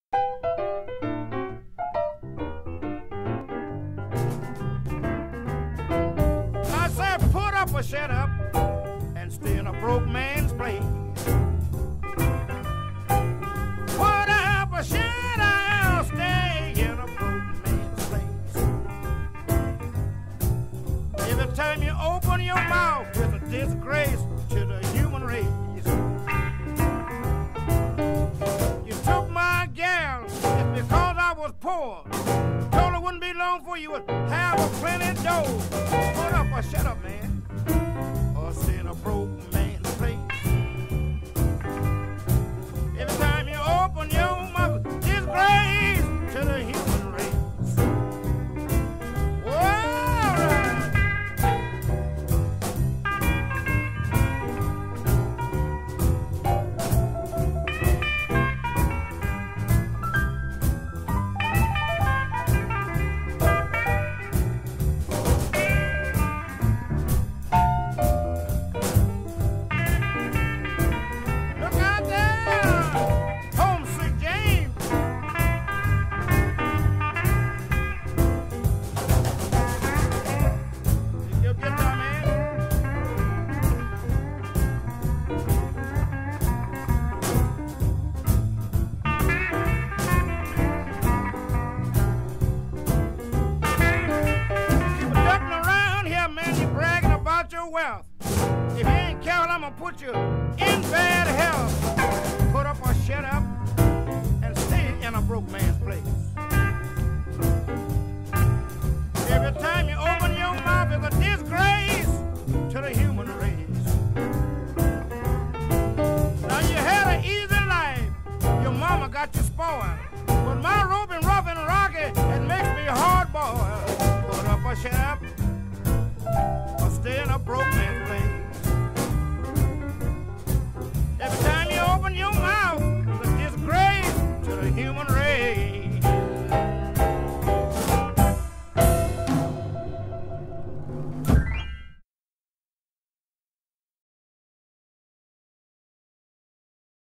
I said put up or shut up and stay in a broke man's place. Put up or shut up, stay in a broke man's place. Every time you open your mouth, it's a disgrace to the human race. You took my gal just because I was poor. Told her it wouldn't be long for you would have a plenty dough. Put up or shut up, man, or stay in a broke man's place. Every time you open your mouth, disgrace to the human race. All right. Look out there, Homesick James. Take your guitar, man. You were ducking around here, man. You bragging about your wealth. If you ain't careful, I'm gonna put you in bad health. Put up or shut up and stay in a broke man's place. Every time you open your mouth, it's a disgrace to the human race. Now you had an easy life, your mama got you spoiled. But my rope and rough and rocky, it makes me hard boiled. Put up or shut up or stay in a broke man's place.